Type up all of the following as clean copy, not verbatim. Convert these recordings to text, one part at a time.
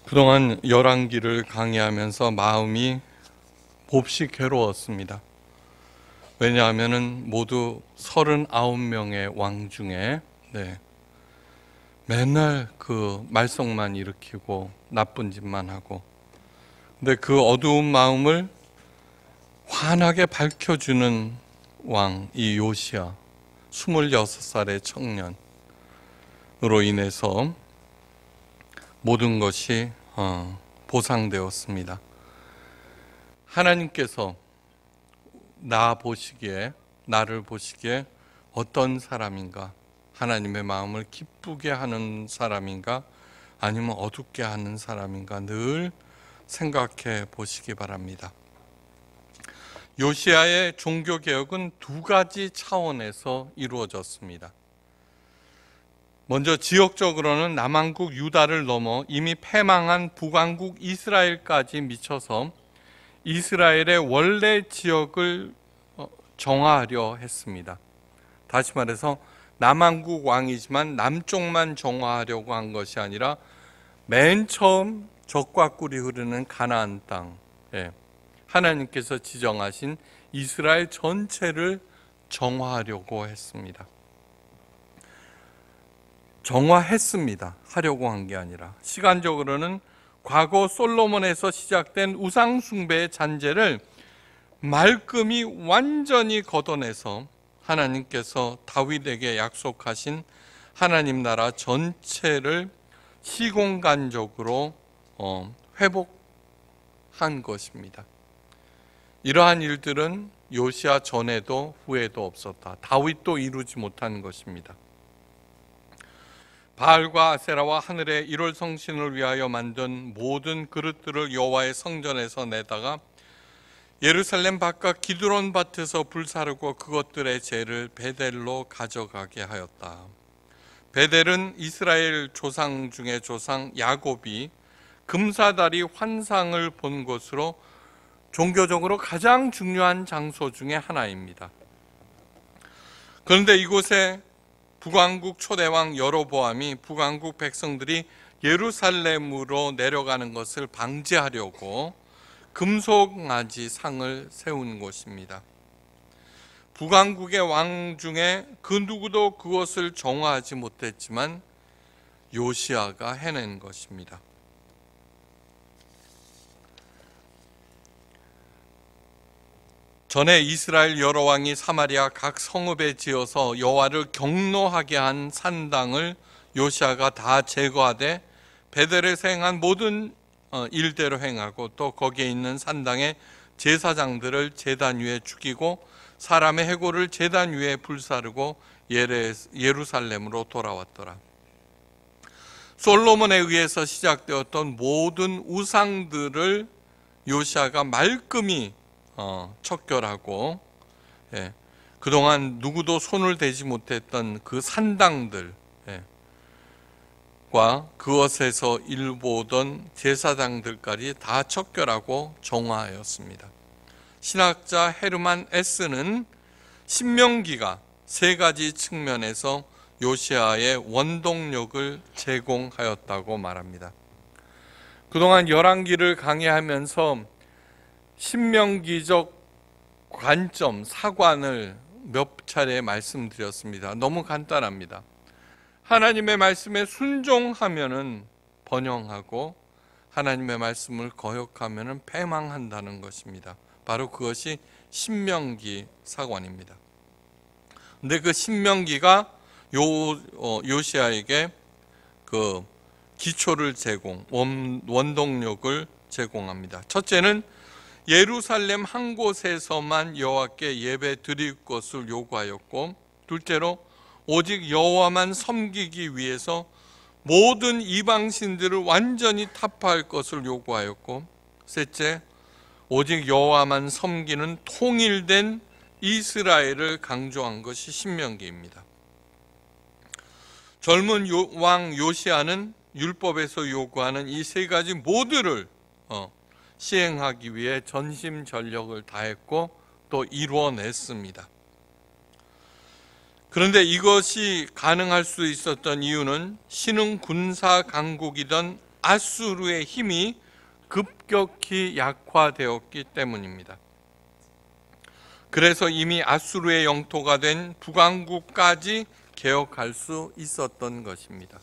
그동안 열왕기를 강의하면서 마음이 몹시 괴로웠습니다. 왜냐하면 모두 39명의 왕 중에 맨날 그 말썽만 일으키고 나쁜 짓만 하고, 근데 그 어두운 마음을 환하게 밝혀주는 왕, 이 요시야 26살의 청년으로 인해서 모든 것이 보상되었습니다. 하나님께서 나를 보시기에 어떤 사람인가? 하나님의 마음을 기쁘게 하는 사람인가? 아니면 어둡게 하는 사람인가? 늘 생각해 보시기 바랍니다. 요시야의 종교개혁은 두 가지 차원에서 이루어졌습니다. 먼저 지역적으로는 남왕국 유다를 넘어 이미 패망한 북왕국 이스라엘까지 미쳐서 이스라엘의 원래 지역을 정화하려 했습니다. 다시 말해서 남왕국 왕이지만 남쪽만 정화하려고 한 것이 아니라 맨 처음 젖과 꿀이 흐르는 가나안 땅, 하나님께서 지정하신 이스라엘 전체를 정화하려고 했습니다. 정화했습니다. 하려고 한 게 아니라. 시간적으로는 과거 솔로몬에서 시작된 우상 숭배의 잔재를 말끔히 완전히 걷어내서 하나님께서 다윗에게 약속하신 하나님 나라 전체를 시공간적으로 회복한 것입니다. 이러한 일들은 요시야 전에도 후에도 없었다. 다윗도 이루지 못한 것입니다. 바알과 아세라와 하늘의 일월 성신을 위하여 만든 모든 그릇들을 여호와의 성전에서 내다가 예루살렘 바깥 기드론 밭에서 불사르고 그것들의 재를 베델로 가져가게 하였다. 베델은 이스라엘 조상 중에 조상 야곱이 금사다리 환상을 본 곳으로 종교적으로 가장 중요한 장소 중에 하나입니다. 그런데 이곳에 북왕국 초대왕 여로보암이 북왕국 백성들이 예루살렘으로 내려가는 것을 방지하려고 금송아지 상을 세운 곳입니다. 북왕국의 왕 중에 그 누구도 그것을 정화하지 못했지만 요시야가 해낸 것입니다. 전에 이스라엘 여러 왕이 사마리아 각 성읍에 지어서 여호와를 경노하게 한 산당을 요시야가 다 제거하되 베델에서 행한 모든 일대로 행하고, 또 거기에 있는 산당의 제사장들을 제단 위에 죽이고 사람의 해골을 제단 위에 불사르고 예루살렘으로 돌아왔더라. 솔로몬에 의해서 시작되었던 모든 우상들을 요시야가 말끔히 척결하고, 그동안 누구도 손을 대지 못했던 그 산당들과 그것에서 일보던 제사장들까지 다 척결하고 정화하였습니다. 신학자 헤르만 에스는 신명기가 세 가지 측면에서 요시야의 원동력을 제공하였다고 말합니다. 그동안 열왕기를 강의하면서 신명기적 관점, 사관을 몇 차례 말씀드렸습니다. 너무 간단합니다. 하나님의 말씀에 순종하면은 번영하고 하나님의 말씀을 거역하면은 패망한다는 것입니다. 바로 그것이 신명기 사관입니다. 근데 그 신명기가 요시야에게 그 기초를 원동력을 제공합니다. 첫째는 예루살렘 한 곳에서만 여호와께 예배 드릴 것을 요구하였고, 둘째로 오직 여호와만 섬기기 위해서 모든 이방신들을 완전히 타파할 것을 요구하였고, 셋째, 오직 여호와만 섬기는 통일된 이스라엘을 강조한 것이 신명기입니다. 젊은 왕 요시야는 율법에서 요구하는 이 세 가지 모두를 시행하기 위해 전심전력을 다했고 또 이루어냈습니다. 그런데 이것이 가능할 수 있었던 이유는 신흥 군사 강국이던 아수르의 힘이 급격히 약화되었기 때문입니다. 그래서 이미 아수르의 영토가 된 북왕국까지 개혁할 수 있었던 것입니다.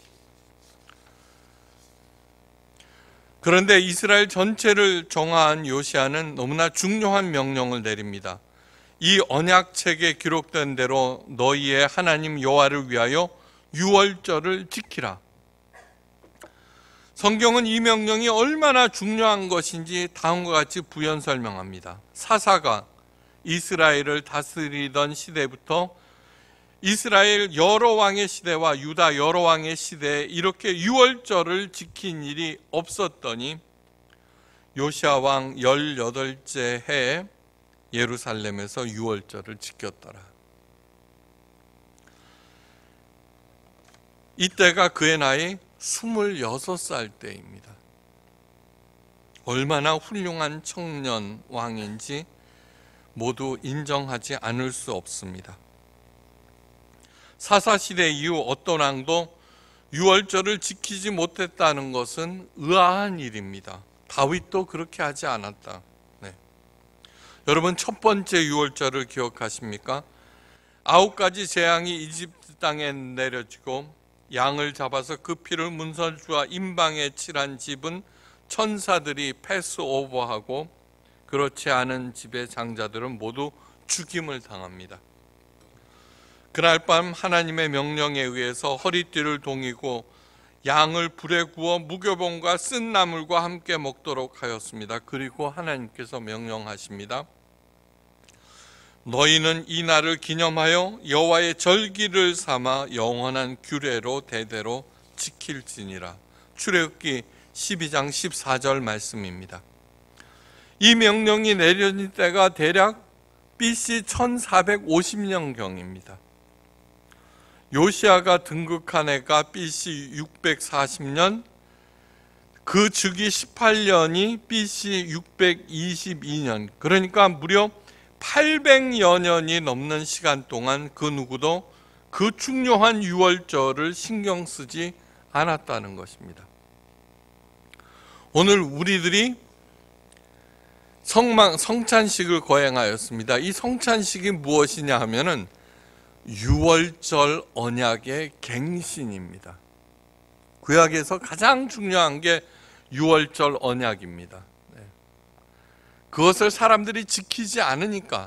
그런데 이스라엘 전체를 정화한 요시아는 너무나 중요한 명령을 내립니다. 이 언약책에 기록된 대로 너희의 하나님 여호와를 위하여 유월절을 지키라. 성경은 이 명령이 얼마나 중요한 것인지 다음과 같이 부연 설명합니다. 사사가 이스라엘을 다스리던 시대부터 이스라엘 여러 왕의 시대와 유다 여러 왕의 시대에 이렇게 유월절을 지킨 일이 없었더니 요시아 왕 18째 해에 예루살렘에서 유월절을 지켰더라. 이때가 그의 나이 26살 때입니다. 얼마나 훌륭한 청년 왕인지 모두 인정하지 않을 수 없습니다. 사사시대 이후 어떤 왕도 유월절을 지키지 못했다는 것은 의아한 일입니다. 다윗도 그렇게 하지 않았다. 네. 여러분, 첫 번째 유월절을 기억하십니까? 9가지 재앙이 이집트 땅에 내려지고 양을 잡아서 그 피를 문설주와 임방에 칠한 집은 천사들이 패스오버하고 그렇지 않은 집의 장자들은 모두 죽임을 당합니다. 그날 밤 하나님의 명령에 의해서 허리띠를 동이고 양을 불에 구워 무교봉과 쓴 나물과 함께 먹도록 하였습니다. 그리고 하나님께서 명령하십니다. 너희는 이 날을 기념하여 여호와의 절기를 삼아 영원한 규례로 대대로 지킬지니라. 출애굽기 12장 14절 말씀입니다. 이 명령이 내려진 때가 대략 BC 1450년경입니다. 요시아가 등극한 해가 BC 640년, 그 즉위 18년이 BC 622년, 그러니까 무려 800여 년이 넘는 시간 동안 그 누구도 그 중요한 유월절을 신경 쓰지 않았다는 것입니다. 오늘 우리들이 성찬식을 거행하였습니다. 이 성찬식이 무엇이냐 하면은 유월절 언약의 갱신입니다. 구약에서 가장 중요한 게 유월절 언약입니다. 그것을 사람들이 지키지 않으니까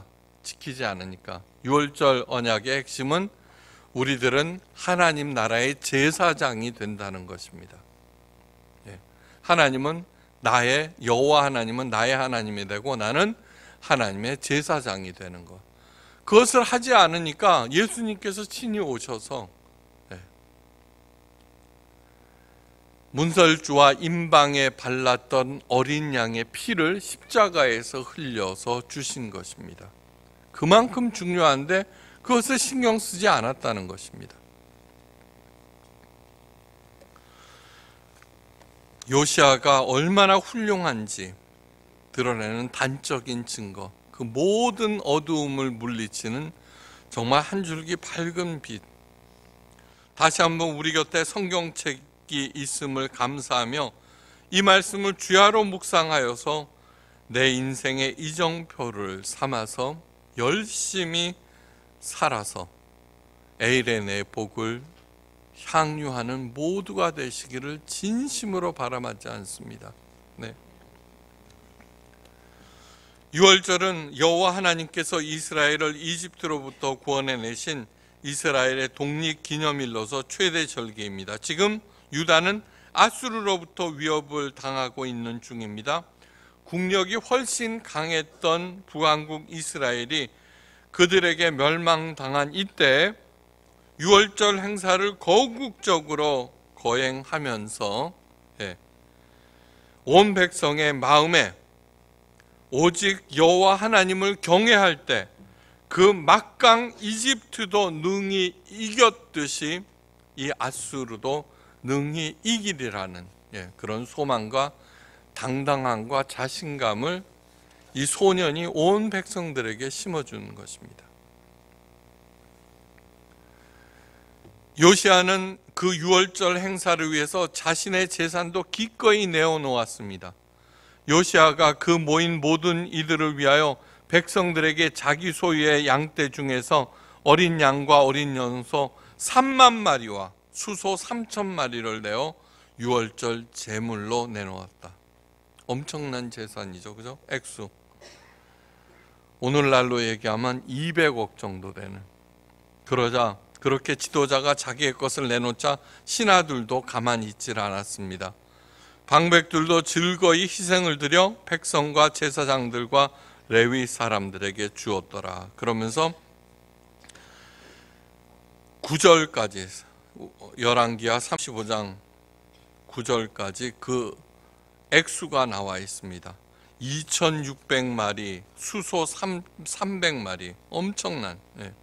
유월절 언약의 핵심은 우리들은 하나님 나라의 제사장이 된다는 것입니다. 하나님은 나의 여호와 하나님은 나의 하나님이 되고 나는 하나님의 제사장이 되는 것. 그것을 하지 않으니까 예수님께서 친히 오셔서 문설주와 임방에 발랐던 어린 양의 피를 십자가에서 흘려서 주신 것입니다. 그만큼 중요한데 그것을 신경 쓰지 않았다는 것입니다. 요시아가 얼마나 훌륭한지 드러내는 단적인 증거, 그 모든 어두움을 물리치는 정말 한 줄기 밝은 빛. 다시 한번 우리 곁에 성경책이 있음을 감사하며 이 말씀을 주야로 묵상하여서 내 인생의 이정표를 삼아서 열심히 살아서 에일의 복을 향유하는 모두가 되시기를 진심으로 바람하지 않습니다. 네. 유월절은 여호와 하나님께서 이스라엘을 이집트로부터 구원해내신 이스라엘의 독립기념일로서 최대 절기입니다. 지금 유다는 아수르로부터 위협을 당하고 있는 중입니다. 국력이 훨씬 강했던 북왕국 이스라엘이 그들에게 멸망당한 이때 유월절 행사를 거국적으로 거행하면서 온 백성의 마음에 오직 여호와 하나님을 경외할 때 그 막강 이집트도 능히 이겼듯이 이 아수르도 능히 이기리라는 그런 소망과 당당함과 자신감을 이 소년이 온 백성들에게 심어주는 것입니다. 요시야는 그 유월절 행사를 위해서 자신의 재산도 기꺼이 내어놓았습니다. 요시야가 그 모인 모든 이들을 위하여 백성들에게 자기 소유의 양떼 중에서 어린 양과 어린 염소 3만 마리와 수소 3천 마리를 내어 유월절 제물로 내놓았다. 엄청난 재산이죠, 그죠? 액수. 오늘날로 얘기하면 200억 정도 되는. 그러자 그렇게 지도자가 자기의 것을 내놓자 신하들도 가만히 있질 않았습니다. 방백들도 즐거이 희생을 드려 백성과 제사장들과 레위 사람들에게 주었더라. 그러면서 9절까지 열왕기하 35장 9절까지 그 액수가 나와 있습니다. 2600마리, 수소 300마리, 엄청난.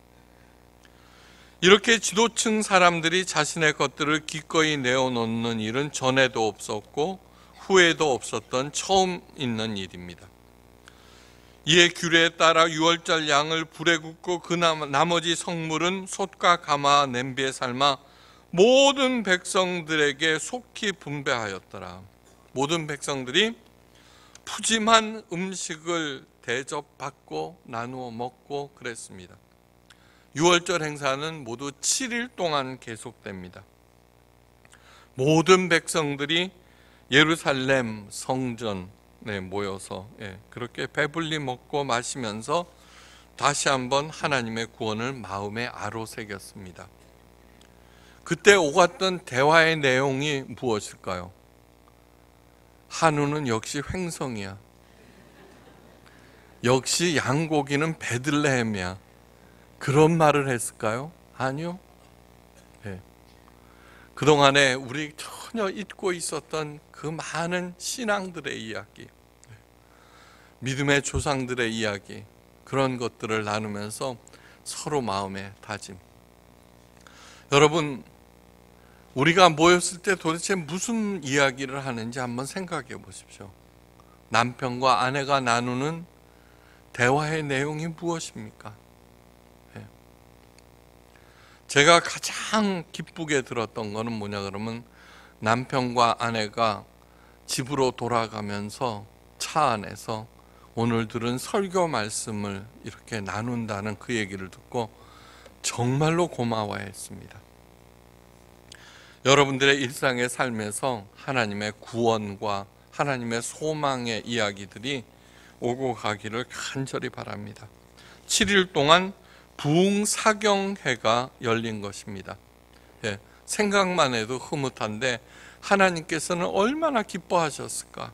이렇게 지도층 사람들이 자신의 것들을 기꺼이 내어놓는 일은 전에도 없었고 후에도 없었던 처음 있는 일입니다. 이에 규례에 따라 유월절 양을 불에 굽고 그 나머지 성물은 솥과 가마 냄비에 삶아 모든 백성들에게 속히 분배하였더라. 모든 백성들이 푸짐한 음식을 대접받고 나누어 먹고 그랬습니다. 유월절 행사는 모두 7일 동안 계속됩니다. 모든 백성들이 예루살렘 성전에 모여서 그렇게 배불리 먹고 마시면서 다시 한번 하나님의 구원을 마음에 아로새겼습니다. 그때 오갔던 대화의 내용이 무엇일까요? 한우는 역시 횡성이야. 역시 양고기는 베들레헴이야. 그런 말을 했을까요? 아니요. 그동안에 우리 전혀 잊고 있었던 그 많은 신앙들의 이야기, 믿음의 조상들의 이야기, 그런 것들을 나누면서 서로 마음의 다짐. 여러분, 우리가 모였을 때 도대체 무슨 이야기를 하는지 한번 생각해 보십시오. 남편과 아내가 나누는 대화의 내용이 무엇입니까? 제가 가장 기쁘게 들었던 거는 뭐냐 그러면 남편과 아내가 집으로 돌아가면서 차 안에서 오늘 들은 설교 말씀을 이렇게 나눈다는 그 얘기를 듣고 정말로 고마워했습니다. 여러분들의 일상의 삶에서 하나님의 구원과 하나님의 소망의 이야기들이 오고 가기를 간절히 바랍니다. 7일 동안 부흥사경회가 열린 것입니다. 생각만 해도 흐뭇한데 하나님께서는 얼마나 기뻐하셨을까.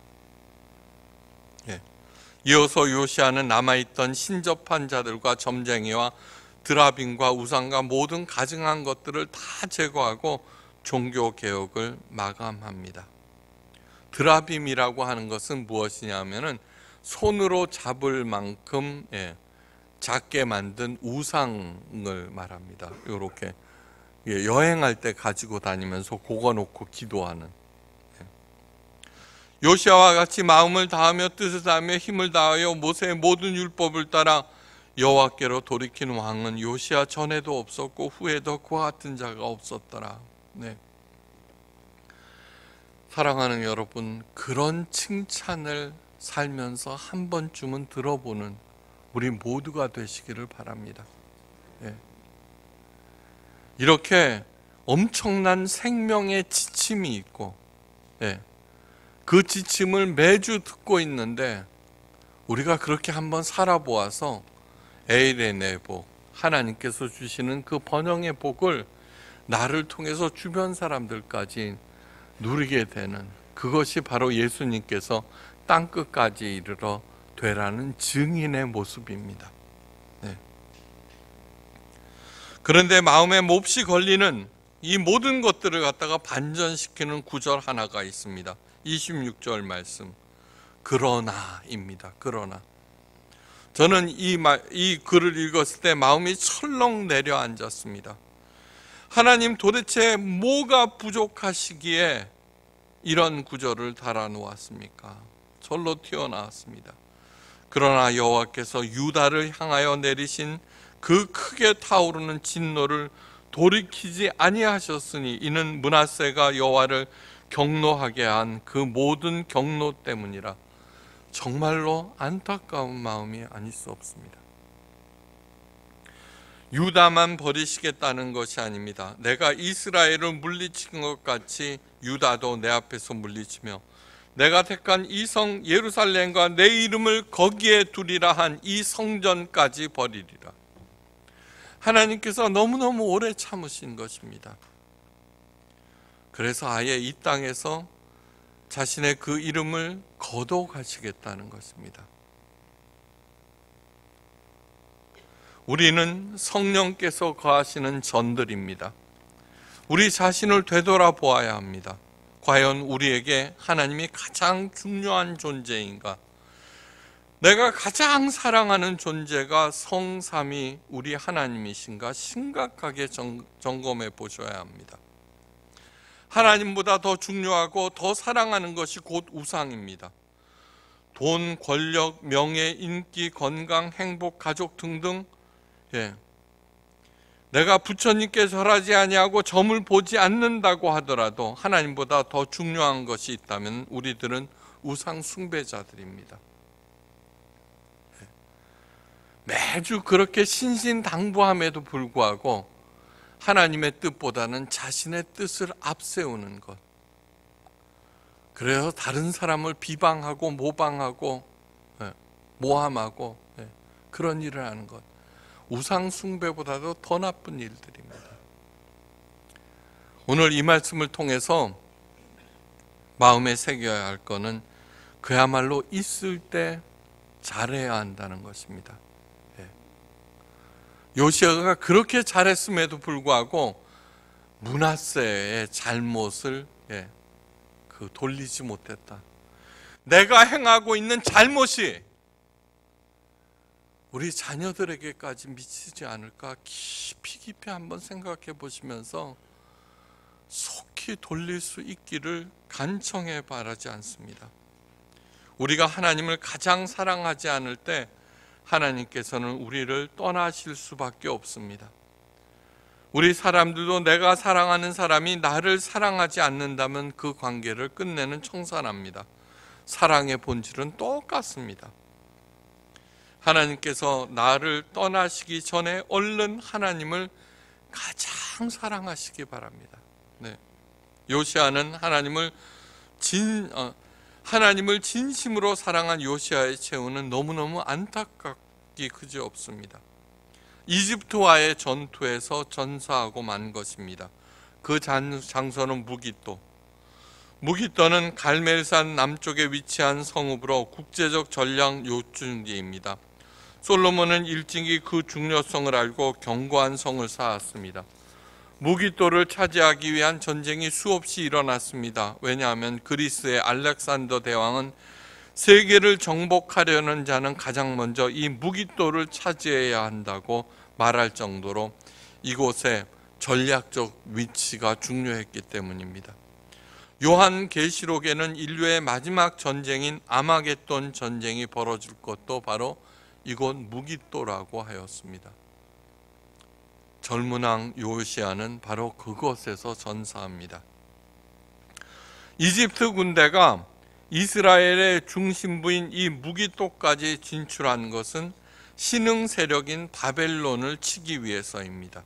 이어서 요시야는 남아있던 신접한 자들과 점쟁이와 드라빔과 우상과 모든 가증한 것들을 다 제거하고 종교개혁을 마감합니다. 드라빔이라고 하는 것은 무엇이냐면은 손으로 잡을 만큼 작게 만든 우상을 말합니다. 이렇게 여행할 때 가지고 다니면서 고거 놓고 기도하는. 요시야와 같이 마음을 다하며 뜻을 다하며 힘을 다하여 모세의 모든 율법을 따라 여호와께로 돌이킨 왕은 요시야 전에도 없었고 후에도 그와 같은 자가 없었더라. 사랑하는 여러분, 그런 칭찬을 살면서 한 번쯤은 들어보는 우리 모두가 되시기를 바랍니다. 이렇게 엄청난 생명의 지침이 있고 그 지침을 매주 듣고 있는데 우리가 그렇게 한번 살아보아서 에일의 복, 하나님께서 주시는 그 번영의 복을 나를 통해서 주변 사람들까지 누리게 되는, 그것이 바로 예수님께서 땅끝까지 이르러 되라는 증인의 모습입니다. 그런데 마음에 몹시 걸리는 이 모든 것들을 갖다가 반전시키는 구절 하나가 있습니다. 26절 말씀, 그러나입니다. 그러나. 저는 이 글을 읽었을 때 마음이 철렁 내려앉았습니다. 하나님, 도대체 뭐가 부족하시기에 이런 구절을 달아놓았습니까? 절로 튀어나왔습니다. 그러나 여호와께서 유다를 향하여 내리신 그 크게 타오르는 진노를 돌이키지 아니하셨으니 이는 므낫세가 여호와를 경노하게 한 그 모든 경노 때문이라. 정말로 안타까운 마음이 아닐 수 없습니다. 유다만 버리시겠다는 것이 아닙니다. 내가 이스라엘을 물리친 것 같이 유다도 내 앞에서 물리치며 내가 택한 이 성 예루살렘과 내 이름을 거기에 두리라 한 이 성전까지 버리리라. 하나님께서 너무너무 오래 참으신 것입니다. 그래서 아예 이 땅에서 자신의 그 이름을 거둬가시겠다는 것입니다. 우리는 성령께서 거하시는 전들입니다. 우리 자신을 되돌아보아야 합니다. 과연 우리에게 하나님이 가장 중요한 존재인가? 내가 가장 사랑하는 존재가 성삼위 우리 하나님이신가? 심각하게 점검해 보셔야 합니다. 하나님보다 더 중요하고 더 사랑하는 것이 곧 우상입니다. 돈, 권력, 명예, 인기, 건강, 행복, 가족 등등, 내가 부처님께 절하지 아니하고 점을 보지 않는다고 하더라도 하나님보다 더 중요한 것이 있다면 우리들은 우상 숭배자들입니다. 매주 그렇게 신신당부함에도 불구하고 하나님의 뜻보다는 자신의 뜻을 앞세우는 것, 그래서 다른 사람을 비방하고 모방하고 모함하고 그런 일을 하는 것, 우상 숭배보다도 더 나쁜 일들입니다. 오늘 이 말씀을 통해서 마음에 새겨야 할 것은 그야말로 있을 때 잘해야 한다는 것입니다. 요시아가 그렇게 잘했음에도 불구하고 므낫세의 잘못을 돌리지 못했다. 내가 행하고 있는 잘못이 우리 자녀들에게까지 미치지 않을까 깊이 한번 생각해 보시면서 속히 돌릴 수 있기를 간청해 바라지 않습니다. 우리가 하나님을 가장 사랑하지 않을 때 하나님께서는 우리를 떠나실 수밖에 없습니다. 우리 사람들도 내가 사랑하는 사람이 나를 사랑하지 않는다면 그 관계를 끝내는 청산합니다. 사랑의 본질은 똑같습니다. 하나님께서 나를 떠나시기 전에 얼른 하나님을 가장 사랑하시기 바랍니다. 요시아는 하나님을 진심으로 사랑한 요시아의 최후는 너무너무 안타깝기 그지없습니다. 이집트와의 전투에서 전사하고 만 것입니다. 그 장소는 무기또. 무기또는 갈멜산 남쪽에 위치한 성읍으로 국제적 전략 요충지입니다. 솔로몬은 일찍이 그 중요성을 알고 견고한 성을 쌓았습니다. 무기또를 차지하기 위한 전쟁이 수없이 일어났습니다. 왜냐하면 그리스의 알렉산더 대왕은 세계를 정복하려는 자는 가장 먼저 이 무기또를 차지해야 한다고 말할 정도로 이곳의 전략적 위치가 중요했기 때문입니다. 요한계시록에는 인류의 마지막 전쟁인 아마겟돈 전쟁이 벌어질 것도 바로 이곳 무기또라고 하였습니다. 젊은 왕 요시아는 바로 그곳에서 전사합니다. 이집트 군대가 이스라엘의 중심부인 이 무기또까지 진출한 것은 신흥 세력인 바벨론을 치기 위해서입니다.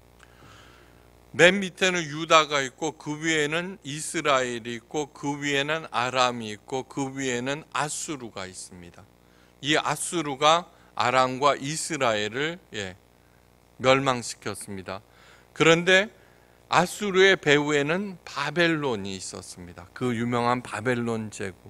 맨 밑에는 유다가 있고 그 위에는 이스라엘이 있고 그 위에는 아람이 있고 그 위에는 아수르가 있습니다. 이 아수르가 아람과 이스라엘을 멸망시켰습니다. 그런데 아수르의 배후에는 바벨론이 있었습니다. 그 유명한 바벨론 제국.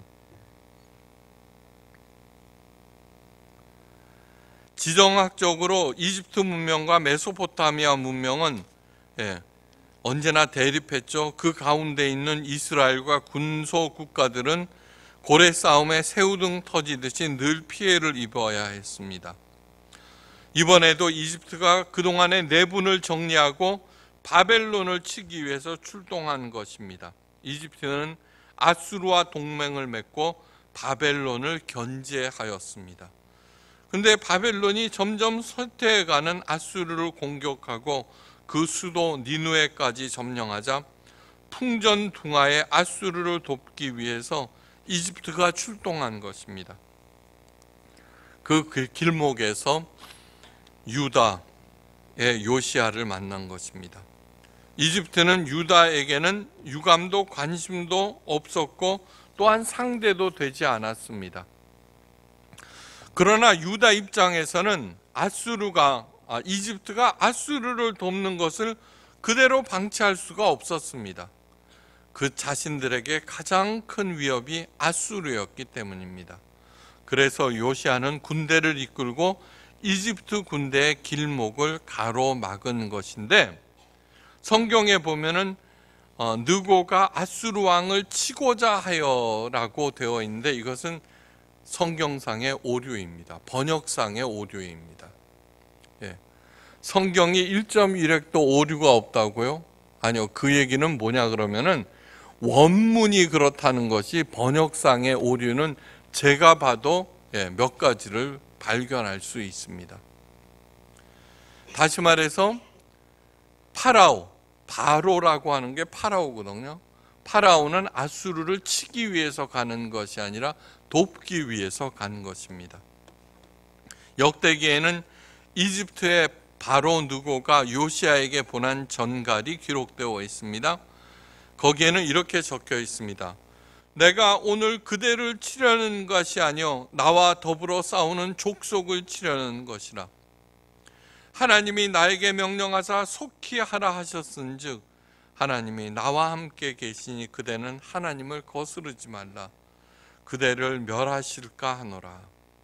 지정학적으로 이집트 문명과 메소포타미아 문명은 언제나 대립했죠. 그 가운데 있는 이스라엘과 군소 국가들은 고래 싸움에 새우등 터지듯이 늘 피해를 입어야 했습니다. 이번에도 이집트가 그동안의 내분을 정리하고 바벨론을 치기 위해서 출동한 것입니다. 이집트는 아수르와 동맹을 맺고 바벨론을 견제하였습니다. 그런데 바벨론이 점점 쇠퇴해가는 아수르를 공격하고 그 수도 니누에까지 점령하자 풍전등화의 아수르를 돕기 위해서 이집트가 출동한 것입니다. 그 길목에서 유다의 요시야를 만난 것입니다. 이집트는 유다에게는 유감도 관심도 없었고 또한 상대도 되지 않았습니다. 그러나 유다 입장에서는 이집트가 아수르를 돕는 것을 그대로 방치할 수가 없었습니다. 그 자신들에게 가장 큰 위협이 아수르였기 때문입니다. 그래서 요시야는 군대를 이끌고 이집트 군대의 길목을 가로막은 것인데, 성경에 보면은 느고가 아수르 왕을 치고자 하여라고 되어 있는데, 이것은 성경상의 오류입니다. 번역상의 오류입니다. 성경이 1.1획도 오류가 없다고요? 아니요. 그 얘기는 뭐냐 그러면은 원문이 그렇다는 것이, 번역상의 오류는 제가 봐도 몇 가지를 발견할 수 있습니다. 다시 말해서 바로라고 하는 게 파라오거든요. 파라오는 아수르를 치기 위해서 가는 것이 아니라 돕기 위해서 가는 것입니다. 역대기에는 이집트의 바로 느고가 요시야에게 보낸 전갈이 기록되어 있습니다. 거기에는 이렇게 적혀 있습니다. 내가 오늘 그대를 치려는 것이 아니요 나와 더불어 싸우는 족속을 치려는 것이라. 하나님이 나에게 명령하사 속히 하라 하셨은즉 하나님이 나와 함께 계시니 그대는 하나님을 거스르지 말라. 그대를 멸하실까 하노라.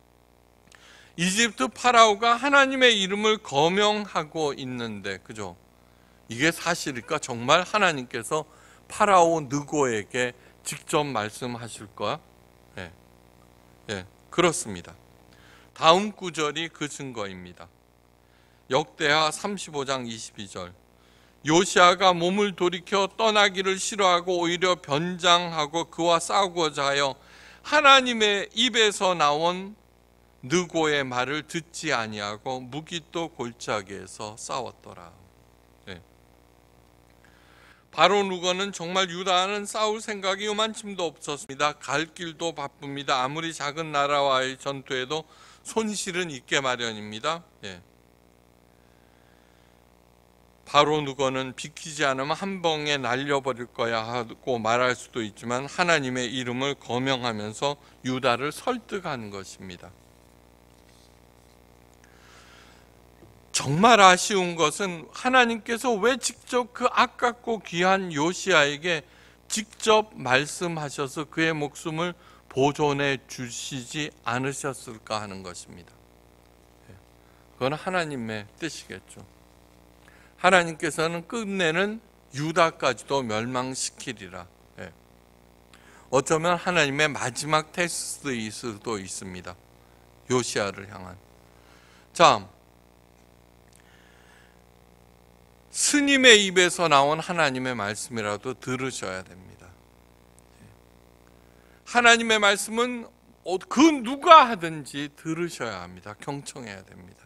이집트 파라오가 하나님의 이름을 거명하고 있는데, 그죠? 이게 사실일까? 정말 하나님께서 파라오 느고에게 직접 말씀하실까? 그렇습니다. 다음 구절이 그 증거입니다. 역대하 35장 22절. 요시야가 몸을 돌이켜 떠나기를 싫어하고 오히려 변장하고 그와 싸우고자 하여 하나님의 입에서 나온 느고의 말을 듣지 아니하고 무기또 골짜기에서 싸웠더라. 바로 느고는 정말 유다와는 싸울 생각이 요만침도 없었습니다. 갈 길도 바쁩니다. 아무리 작은 나라와의 전투에도 손실은 있게 마련입니다. 바로 느고는 비키지 않으면 한 방에 날려버릴 거야 하고 말할 수도 있지만 하나님의 이름을 거명하면서 유다를 설득하는 것입니다. 정말 아쉬운 것은 하나님께서 왜 직접 그 아깝고 귀한 요시야에게 직접 말씀하셔서 그의 목숨을 보존해 주시지 않으셨을까 하는 것입니다. 그건 하나님의 뜻이겠죠. 하나님께서는 끝내는 유다까지도 멸망시키리라. 어쩌면 하나님의 마지막 테스트일 수도 있습니다. 요시야를 향한. 자, 스님의 입에서 나온 하나님의 말씀이라도 들으셔야 됩니다. 하나님의 말씀은 그 누가 하든지 들으셔야 합니다. 경청해야 됩니다.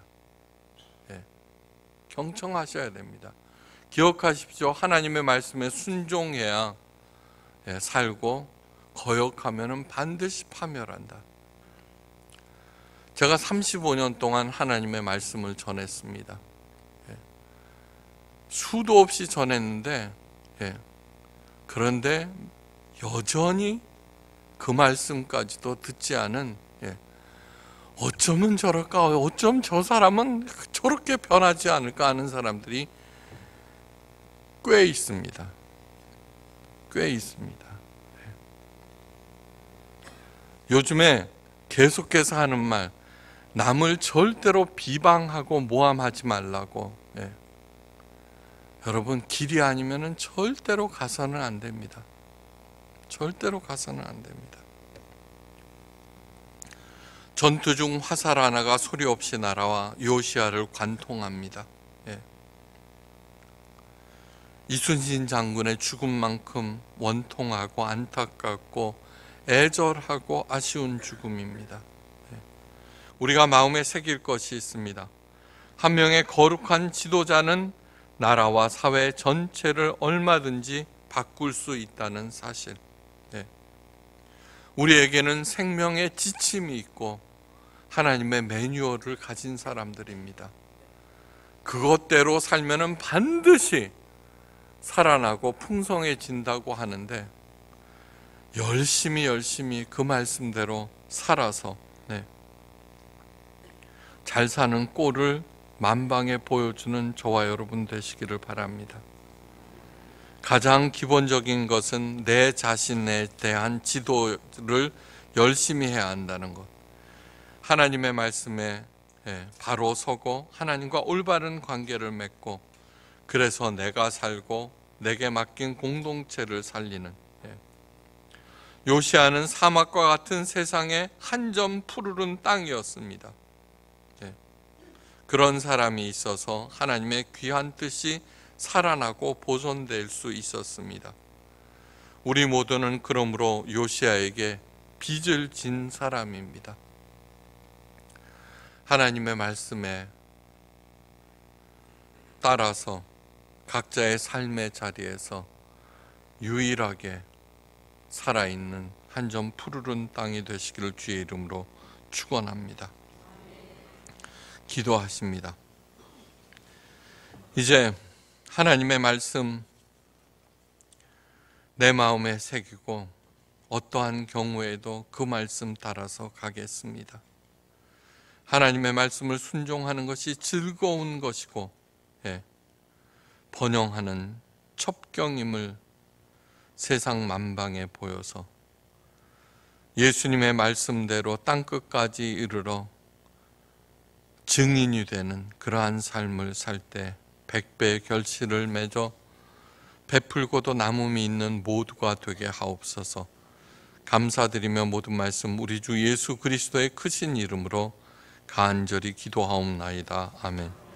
경청하셔야 됩니다. 기억하십시오. 하나님의 말씀에 순종해야 살고, 거역하면 반드시 파멸한다. 제가 35년 동안 하나님의 말씀을 전했습니다. 수도 없이 전했는데, 그런데 여전히 그 말씀까지도 듣지 않은, 어쩌면 저럴까, 어쩜 저 사람은 저렇게 변하지 않을까 하는 사람들이 꽤 있습니다. 꽤 있습니다. 요즘에 계속해서 하는 말, 남을 절대로 비방하고 모함하지 말라고. 여러분, 길이 아니면 절대로 가서는 안 됩니다. 절대로 가서는 안 됩니다. 전투 중 화살 하나가 소리 없이 날아와 요시야를 관통합니다. 이순신 장군의 죽음만큼 원통하고 안타깝고 애절하고 아쉬운 죽음입니다. 우리가 마음에 새길 것이 있습니다. 한 명의 거룩한 지도자는 나라와 사회 전체를 얼마든지 바꿀 수 있다는 사실. 우리에게는 생명의 지침이 있고 하나님의 매뉴얼을 가진 사람들입니다. 그것대로 살면은 반드시 살아나고 풍성해진다고 하는데, 열심히 그 말씀대로 살아서 잘 사는 꼴을 만방에 보여주는 저와 여러분 되시기를 바랍니다. 가장 기본적인 것은 내 자신에 대한 지도를 열심히 해야 한다는 것. 하나님의 말씀에 바로 서고 하나님과 올바른 관계를 맺고, 그래서 내가 살고 내게 맡긴 공동체를 살리는, 요시아는 사막과 같은 세상의 한 점 푸르른 땅이었습니다. 그런 사람이 있어서 하나님의 귀한 뜻이 살아나고 보존될 수 있었습니다. 우리 모두는 그러므로 요시아에게 빚을 진 사람입니다. 하나님의 말씀에 따라서 각자의 삶의 자리에서 유일하게 살아있는 한 점 푸르른 땅이 되시기를 주의 이름으로 축원합니다. 기도하십니다. 이제 하나님의 말씀 내 마음에 새기고 어떠한 경우에도 그 말씀 따라서 가겠습니다. 하나님의 말씀을 순종하는 것이 즐거운 것이고 번영하는 첩경임을 세상 만방에 보여서 예수님의 말씀대로 땅끝까지 이르러 증인이 되는 그러한 삶을 살 때 100배의 결실을 맺어 베풀고도 남음이 있는 모두가 되게 하옵소서. 감사드리며 모든 말씀 우리 주 예수 그리스도의 크신 이름으로 간절히 기도하옵나이다. 아멘.